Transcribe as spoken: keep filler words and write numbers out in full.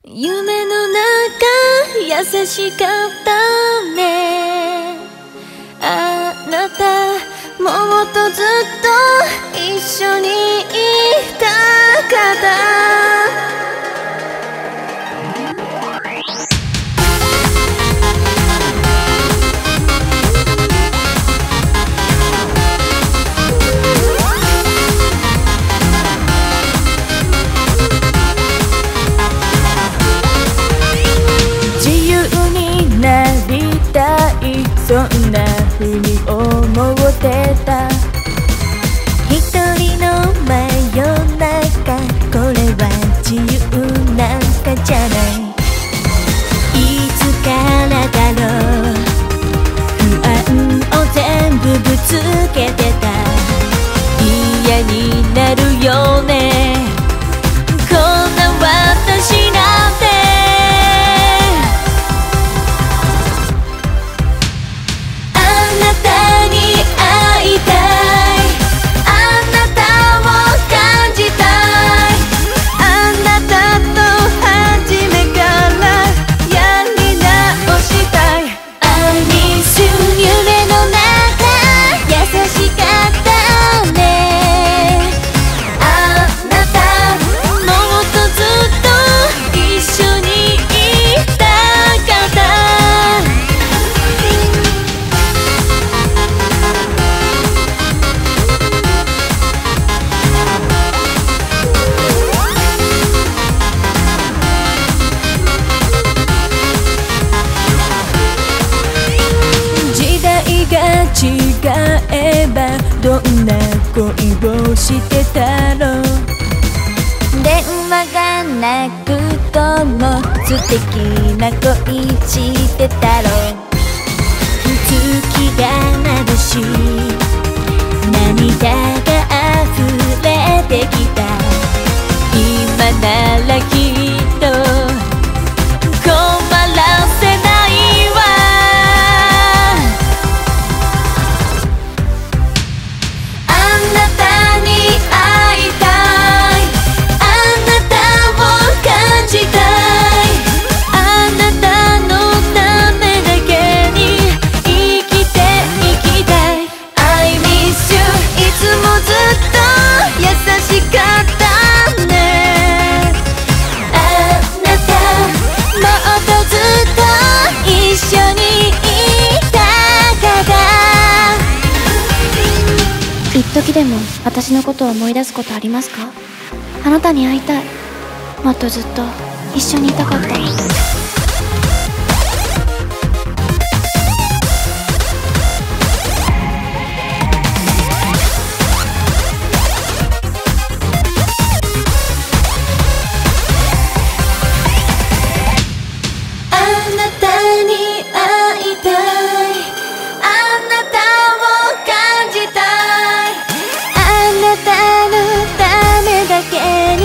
夢の中優しかったね。あなたもっとずっと一緒にいたかった。そんな風に思ってた。一人の真夜中、これは自由なんかじゃない。いつからだろう、不安を全部ぶつけてた。嫌になるよね、こんな私なんて。違えばどんな恋をしてたろう。電話がなくとも素敵な恋してたろう。月が眩しい、涙が溢れてきた。今ならきっと困らせないわ。 一時でも私のことを思い出すことありますか？あなたに会いたい。もっとずっと一緒にいたかった。 あなたのためだけに